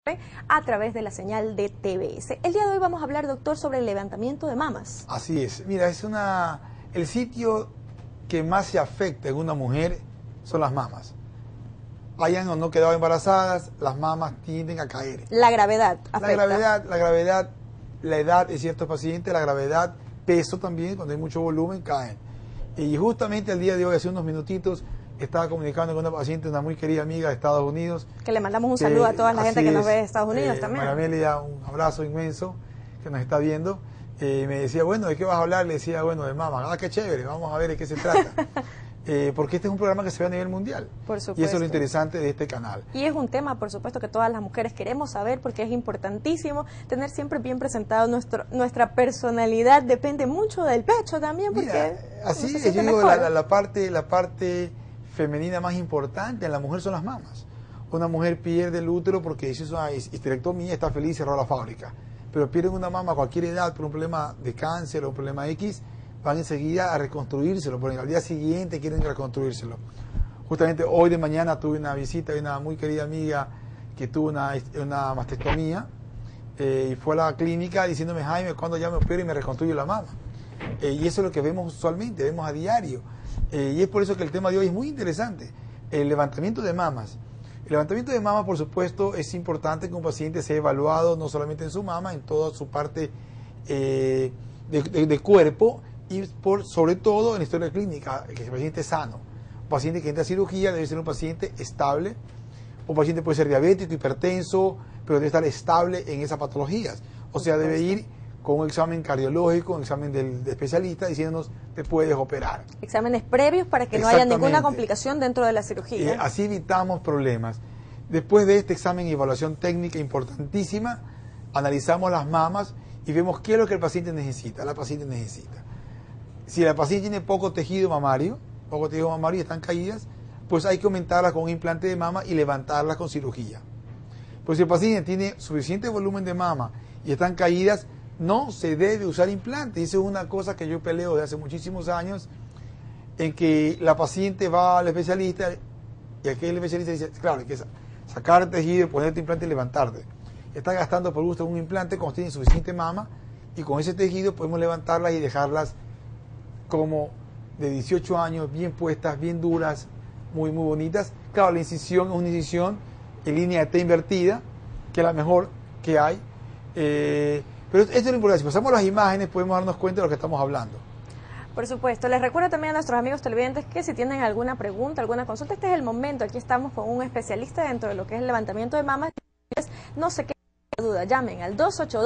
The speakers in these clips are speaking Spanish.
a través de la señal de TVS. El día de hoy vamos a hablar, doctor, sobre el levantamiento de mamas. Así es. Mira, el sitio que más se afecta en una mujer son las mamas. Hayan o no quedado embarazadas, las mamas tienden a caer. La gravedad afecta. La gravedad, la edad de ciertos pacientes, la gravedad, peso también, cuando hay mucho volumen, caen. Y justamente el día de hoy, hace unos minutitos, estaba comunicando con una paciente, una muy querida amiga de Estados Unidos. Que le mandamos un saludo a toda la gente que nos ve de Estados Unidos también. María Amelia, un abrazo inmenso que nos está viendo. Me decía, bueno, ¿de qué vas a hablar? Le decía, bueno, de mama. Ah, qué chévere, vamos a ver de qué se trata. Porque este es un programa que se ve a nivel mundial. Por supuesto. Y eso es lo interesante de este canal. Y es un tema, por supuesto, que todas las mujeres queremos saber, porque es importantísimo tener siempre bien presentado nuestra personalidad. Depende mucho del pecho también, porque mira, así es, yo digo, la parte femenina más importante en la mujer son las mamas. Una mujer pierde el útero porque hizo una histerectomía, está feliz, cerró la fábrica. Pero pierden una mama a cualquier edad por un problema de cáncer o un problema X, van enseguida a reconstruírselo, porque al día siguiente quieren reconstruírselo. Justamente hoy de mañana tuve una visita de una muy querida amiga que tuvo una mastectomía y fue a la clínica diciéndome, Jaime, ¿cuándo ya me opero y me reconstruyo la mama? Y eso es lo que vemos usualmente, vemos a diario. Y es por eso que el tema de hoy es muy interesante, el levantamiento de mamas. El levantamiento de mama, por supuesto, es importante que un paciente sea evaluado no solamente en su mama, en toda su parte de cuerpo y sobre todo en la historia clínica, que el paciente es sano. Un paciente que entra a cirugía debe ser un paciente estable. Un paciente puede ser diabético, hipertenso, pero debe estar estable en esas patologías. O sea, debe ir con un examen cardiológico, un examen del especialista diciéndonos te puedes operar. Exámenes previos para que no haya ninguna complicación dentro de la cirugía. Así evitamos problemas. Después de este examen y evaluación técnica importantísima, analizamos las mamas y vemos qué es lo que el paciente necesita, la paciente necesita. Si la paciente tiene poco tejido mamario y están caídas, pues hay que aumentarlas con un implante de mama y levantarlas con cirugía. Pues si el paciente tiene suficiente volumen de mama y están caídas, no se debe usar implante. Esa es una cosa que yo peleo desde hace muchísimos años, en que la paciente va al especialista y aquel especialista dice, claro, hay que sacar tejido, ponerte implante y levantarte. Está gastando por gusto un implante cuando tiene suficiente mama y con ese tejido podemos levantarlas y dejarlas como de 18 años, bien puestas, bien duras, muy bonitas. Claro, la incisión es una incisión en línea de T invertida, que es la mejor que hay. Pero esto es lo importante, si pasamos las imágenes podemos darnos cuenta de lo que estamos hablando. Por supuesto, les recuerdo también a nuestros amigos televidentes que si tienen alguna pregunta, alguna consulta, este es el momento, aquí estamos con un especialista dentro de lo que es el levantamiento de mamas, no sé qué duda, llamen al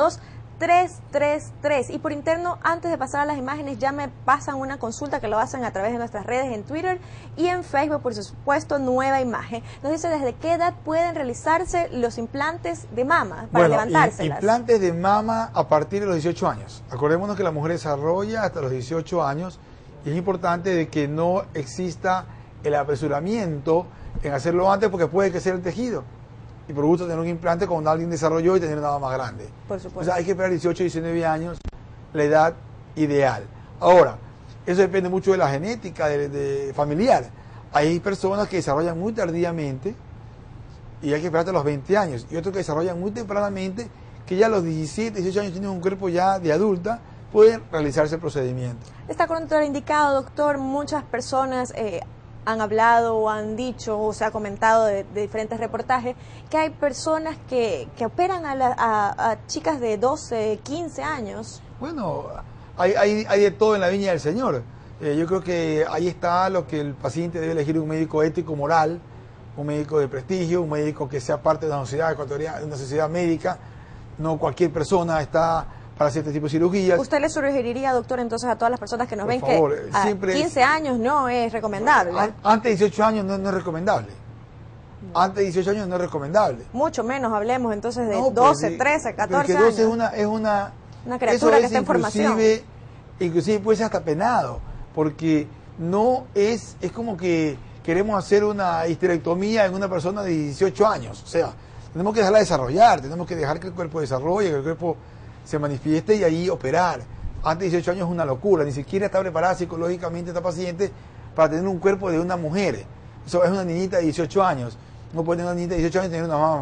282-333 y por interno, antes de pasar a las imágenes, ya me pasan una consulta que lo hacen a través de nuestras redes en Twitter y en Facebook, por supuesto, Nueva Imagen. Nos dice desde qué edad pueden realizarse los implantes de mama para levantárselas. Implantes de mama a partir de los 18 años. Acordémonos que la mujer desarrolla hasta los 18 años y es importante de que no exista el apresuramiento en hacerlo antes porque puede crecer el tejido. Y por gusto tener un implante cuando alguien desarrolló y tener una mama más grande. Por supuesto. O sea, hay que esperar 18, 19 años, la edad ideal. Ahora, eso depende mucho de la genética familiar. Hay personas que desarrollan muy tardíamente y hay que esperar hasta los 20 años. Y otros que desarrollan muy tempranamente, que ya a los 17, 18 años tienen un cuerpo ya de adulta, pueden realizarse el procedimiento. Está contraindicado, doctor. Muchas personas han hablado o han dicho o se ha comentado de diferentes reportajes que hay personas que operan a chicas de 12, 15 años. Bueno, hay de todo en la viña del Señor. Yo creo que ahí está lo que el paciente debe elegir: un médico ético, moral, un médico de prestigio, un médico que sea parte de una sociedad ecuatoriana, de una sociedad médica. No cualquier persona está para hacer este tipo de cirugías. ¿Usted le sugeriría, doctor, entonces a todas las personas que nos ven favor, que a 15 años no es recomendable? Antes de 18 años no es recomendable. No. Antes de 18 años no es recomendable. Mucho menos hablemos entonces de 12, 13, 14 años. Porque 12 es una criatura que está en formación. Inclusive puede ser hasta penado, porque no es como que queremos hacer una histerectomía en una persona de 18 años. O sea, tenemos que dejarla desarrollar, tenemos que dejar que el cuerpo desarrolle, que el cuerpo se manifieste y ahí operar. Antes de 18 años es una locura, ni siquiera está preparada psicológicamente esta paciente para tener un cuerpo de una mujer. Eso es una niñita de 18 años. No puede tener una niñita de 18 años y tener una mamá más.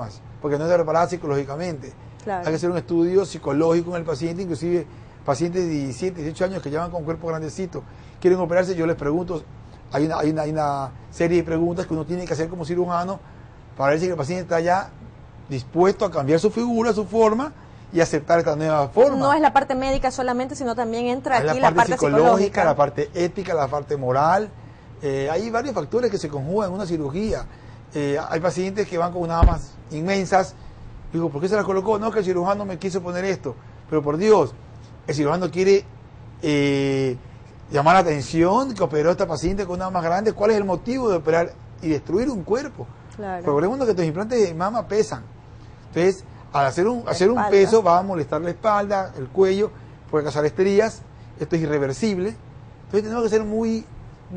porque no está preparada psicológicamente. Claro. Hay que hacer un estudio psicológico en el paciente, inclusive pacientes de 17, 18 años que llevan con cuerpo grandecito, quieren operarse, yo les pregunto, hay una serie de preguntas que uno tiene que hacer como cirujano para ver si el paciente está ya dispuesto a cambiar su figura, su forma y aceptar esta nueva forma. No es la parte médica solamente, sino también entra aquí la parte psicológica, la parte ética, la parte moral. Hay varios factores que se conjugan en una cirugía. Hay pacientes que van con unas mamas inmensas. Digo, ¿por qué se la colocó? No, que el cirujano me quiso poner esto. Pero por Dios, el cirujano quiere llamar la atención que operó a esta paciente con una mama grande. ¿Cuál es el motivo de operar y destruir un cuerpo? Claro. Recordemos que los implantes de mama pesan. Entonces, al hacer un peso va a molestar la espalda, el cuello, puede causar estrías. Esto es irreversible. Entonces tenemos que ser muy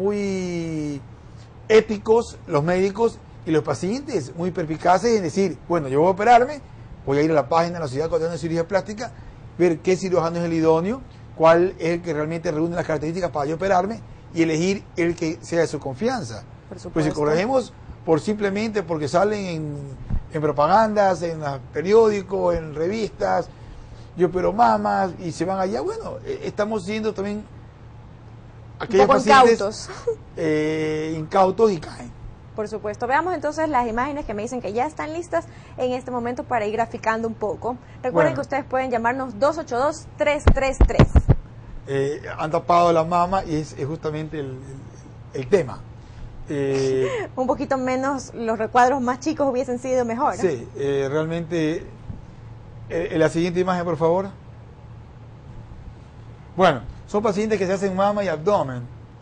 éticos los médicos y los pacientes, muy perspicaces en decir, bueno, yo voy a operarme, voy a ir a la página de la Sociedad Colombiana de Cirugía Plástica, ver qué cirujano es el idóneo, cuál es el que realmente reúne las características para yo operarme y elegir el que sea de su confianza. Por supuesto. Pues si corregimos simplemente porque salen en propagandas, en los periódicos, en revistas, yo opero mamas y se van allá, bueno, estamos siendo también aquellos pacientes incautos y caen. Por supuesto. Veamos entonces las imágenes que me dicen que ya están listas en este momento para ir graficando un poco. Recuerden que ustedes pueden llamarnos 282-333. Han tapado la mama y es justamente el tema. Un poquito menos, los recuadros más chicos hubiesen sido mejor. Sí, realmente. La siguiente imagen, por favor. Bueno, son pacientes que se hacen mama y abdomen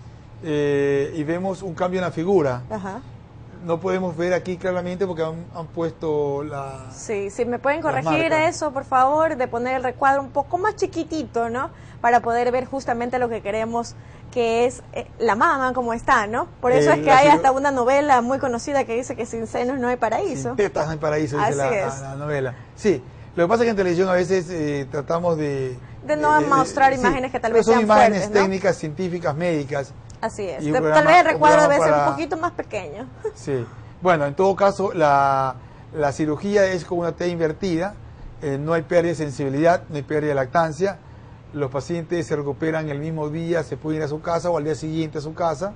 y vemos un cambio en la figura. Ajá. No podemos ver aquí claramente porque han puesto la... Sí, si me pueden corregir eso, por favor, de poner el recuadro un poco más chiquitito, ¿no? Para poder ver justamente lo que queremos, que es la mama como está, ¿no? Por eso es que hay hasta una novela muy conocida que dice que sin senos no hay paraíso. Sin tetas no hay paraíso, dice la novela. Sí, lo que pasa es que en televisión a veces tratamos de no mostrar imágenes que tal vez sean fuertes, son imágenes fuertes, ¿no? técnicas, científicas, médicas. Así es. Tal vez el recuadro debe ser un poquito más pequeño. Sí. Bueno, en todo caso, la cirugía es con una T invertida. No hay pérdida de sensibilidad, no hay pérdida de lactancia. Los pacientes se recuperan el mismo día, se pueden ir a su casa o al día siguiente a su casa.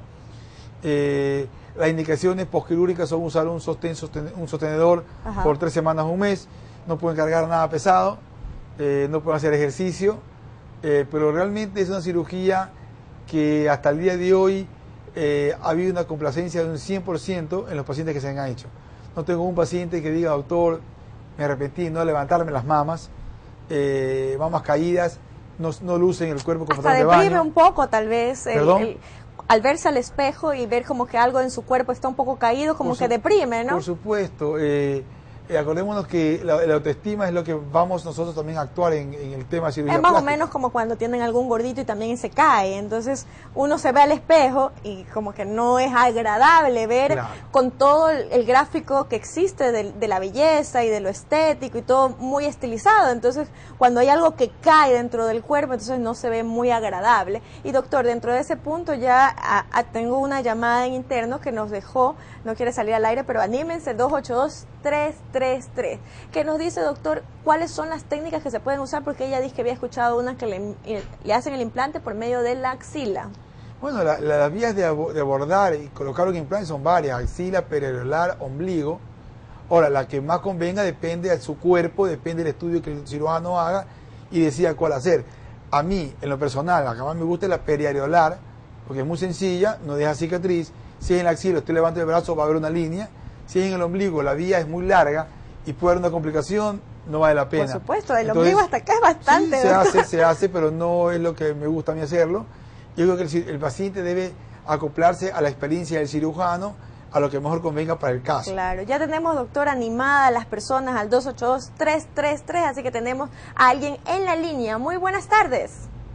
Las indicaciones postquirúrgicas son usar un sostenedor por 3 semanas o un mes. No pueden cargar nada pesado, no pueden hacer ejercicio. Pero realmente es una cirugía que hasta el día de hoy ha habido una complacencia de un 100% en los pacientes que se han hecho. No tengo un paciente que diga, doctor, me arrepentí de no levantarme las mamas, mamas caídas, no lucen el cuerpo como hasta de baño. deprime un poco tal vez al verse al espejo y ver como que algo en su cuerpo está un poco caído, como que deprime, ¿no? Por supuesto. Acordémonos que la autoestima es lo que vamos nosotros también a actuar en el tema de cirugía Es más plástica. o menos como cuando tienen algún gordito y también se cae. Entonces uno se ve al espejo y como que no es agradable ver con todo el gráfico que existe de la belleza y de lo estético y todo muy estilizado. Entonces cuando hay algo que cae dentro del cuerpo, entonces no se ve muy agradable. Y doctor, dentro de ese punto ya tengo una llamada en interno que nos dejó, no quiere salir al aire, pero anímense, 282-333. ¿Qué nos dice, doctor? ¿Cuáles son las técnicas que se pueden usar? Porque ella dice que había escuchado una que le hacen el implante por medio de la axila. Bueno, las vías de abordar y colocar un implante son varias: axila, periareolar, ombligo. Ahora, la que más convenga depende de su cuerpo, depende del estudio que el cirujano haga y decida cuál hacer. A mí, en lo personal, la que más me gusta es la periareolar, porque es muy sencilla, no deja cicatriz. Si es en la axila, usted levanta el brazo, va a haber una línea. Si es en el ombligo, la vía es muy larga y puede haber una complicación, no vale la pena. Por supuesto, el ombligo hasta acá es bastante. Sí, se hace, pero no es lo que me gusta a mí hacerlo. Yo creo que el paciente debe acoplarse a la experiencia del cirujano, a lo que mejor convenga para el caso. Claro, ya tenemos, doctor, animada a las personas al 282-333, así que tenemos a alguien en la línea. Muy buenas tardes.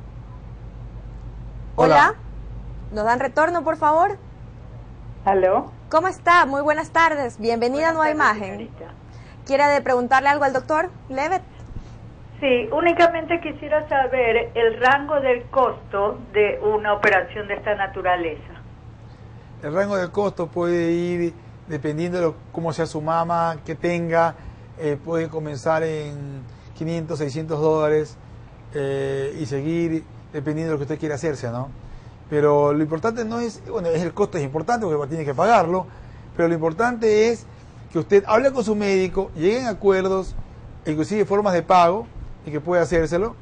Hola. ¿Nos dan retorno, por favor? ¿Aló? ¿Cómo está? Muy buenas tardes. Bienvenida a Nueva Imagen. Señorita. ¿Quiere preguntarle algo al doctor Levet? Sí, únicamente quisiera saber el rango del costo de una operación de esta naturaleza. El rango del costo puede ir dependiendo de cómo sea su mama, que tenga, puede comenzar en 500, 600 dólares y seguir dependiendo de lo que usted quiera hacerse, ¿no? Pero lo importante no es, bueno, es el costo, es importante porque tiene que pagarlo, pero lo importante es que usted hable con su médico, lleguen a acuerdos, inclusive formas de pago, y que puede hacérselo.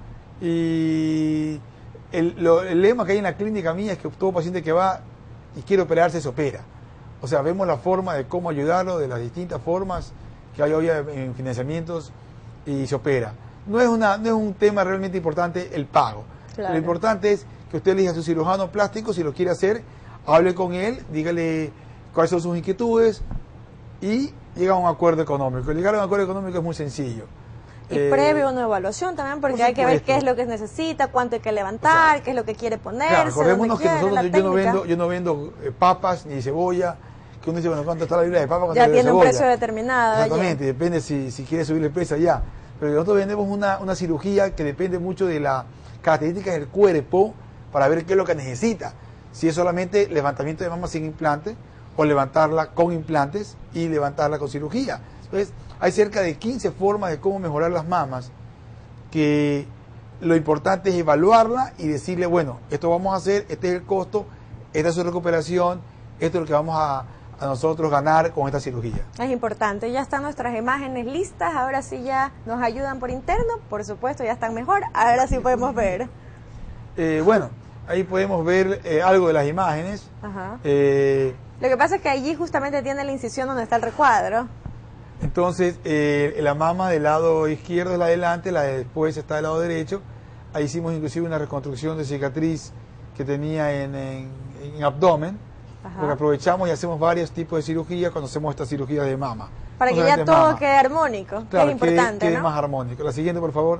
Y el lema que hay en la clínica mía es que todo paciente que va y quiere operarse se opera. O sea, vemos la forma de cómo ayudarlo, de las distintas formas que hay hoy en financiamientos, y se opera. No es un tema realmente importante el pago. Claro. Lo importante es que usted elija a su cirujano plástico, si lo quiere hacer, hable con él, dígale cuáles son sus inquietudes y llega a un acuerdo económico. Llegar a un acuerdo económico es muy sencillo. Y previo una evaluación también, porque hay que ver qué es lo que necesita, cuánto hay que levantar, qué es lo que quiere ponerse. Claro, recordémonos que nosotros, yo no vendo papas ni cebolla, que uno dice, bueno, ¿cuánto está la libra de papas? Ya tiene un precio determinado. Exactamente, depende si quiere subir el precio ya. Pero nosotros vendemos una cirugía que depende mucho de las características del cuerpo para ver qué es lo que necesita. Si es solamente levantamiento de mama sin implante, o levantarla con implantes y levantarla con cirugía. Entonces, hay cerca de 15 formas de cómo mejorar las mamas, que lo importante es evaluarla y decirle, bueno, esto vamos a hacer, este es el costo, esta es su recuperación, esto es lo que vamos a nosotros ganar con esta cirugía. Es importante, ya están nuestras imágenes listas, ahora sí ya nos ayudan por interno, por supuesto ya están mejor, ahora sí podemos ver. Bueno, ahí podemos ver algo de las imágenes. Ajá. Lo que pasa es que allí justamente tiene la incisión donde está el recuadro. Entonces, la mama del lado izquierdo es la de adelante, la de después está del lado derecho. Ahí hicimos inclusive una reconstrucción de cicatriz que tenía en abdomen. Ajá. Porque aprovechamos y hacemos varios tipos de cirugía cuando hacemos esta cirugía de mama. Para que ya todo quede armónico, claro, es importante, quede ¿no? más armónico. La siguiente, por favor.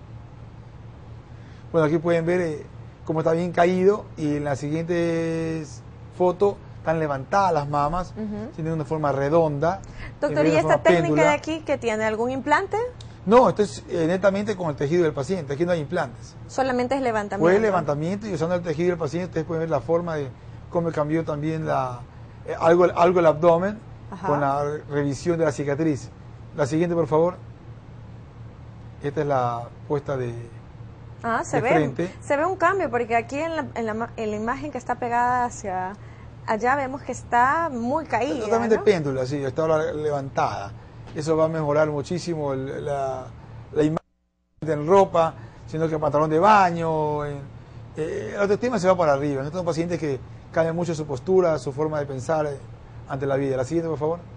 Bueno, aquí pueden ver cómo está bien caído, y en la siguiente foto están levantadas las mamas, tienen una forma redonda. Doctor, ¿y esta técnica de aquí que tiene algún implante? No, esto es netamente con el tejido del paciente, aquí no hay implantes. Solamente es levantamiento. Pues levantamiento, y usando el tejido del paciente ustedes pueden ver la forma de cómo cambió también algo el abdomen. Ajá. Con la revisión de la cicatriz. La siguiente, por favor. Esta es la puesta de frente. Se ve un cambio, porque aquí en la imagen que está pegada hacia allá vemos que está muy caída. Totalmente, ¿no? Péndula, sí, está ahora levantada. Eso va a mejorar muchísimo la imagen en ropa, sino que en pantalón de baño. La autoestima se va para arriba. Estos son pacientes que cambian mucho su postura, su forma de pensar ante la vida. La siguiente, por favor.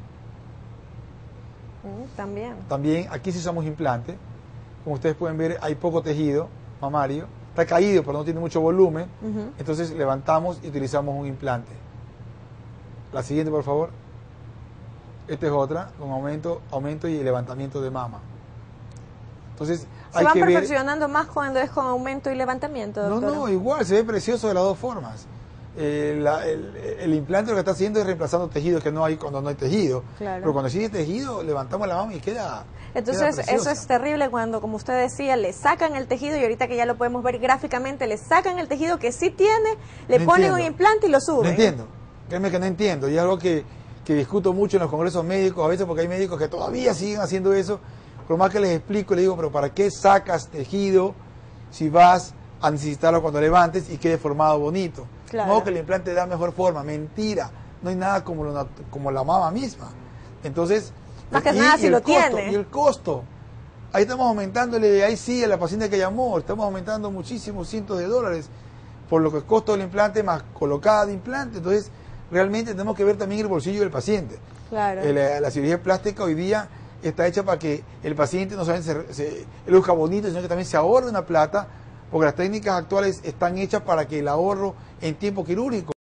También aquí sí usamos implante. Como ustedes pueden ver, hay poco tejido mamario. Está caído, pero no tiene mucho volumen. Entonces levantamos y utilizamos un implante. La siguiente, por favor. Esta es otra, con aumento y levantamiento de mama. Entonces, ¿se van perfeccionando más cuando es con aumento y levantamiento, doctora? No, igual, se ve precioso de las dos formas. El implante lo que está haciendo es reemplazando tejido que no hay cuando no hay tejido. Claro. Pero cuando sigue tejido, levantamos la mama y queda. Entonces, queda eso es terrible cuando, como usted decía, le sacan el tejido, y ahorita que ya lo podemos ver gráficamente, le sacan el tejido que sí tiene, le ponen un implante y lo suben. No entiendo. Créeme que no entiendo. Y es algo que discuto mucho en los congresos médicos, a veces, porque hay médicos que todavía siguen haciendo eso. Por más que les explico, les digo, pero ¿para qué sacas tejido si vas a necesitarlo cuando levantes y quede formado bonito? Claro. No, que el implante da mejor forma. Mentira. No hay nada como la mama misma. Entonces, más que nada si lo tiene. Y el costo. Ahí estamos aumentándole, ahí sí, a la paciente que llamó, estamos aumentando muchísimos cientos de dólares por lo que es costo del implante más colocada de implante. Entonces, realmente tenemos que ver también el bolsillo del paciente. Claro. La cirugía plástica hoy día está hecha para que el paciente no solamente se luzca bonito, sino que también se ahorre una plata, porque las técnicas actuales están hechas para que el ahorro en tiempo quirúrgico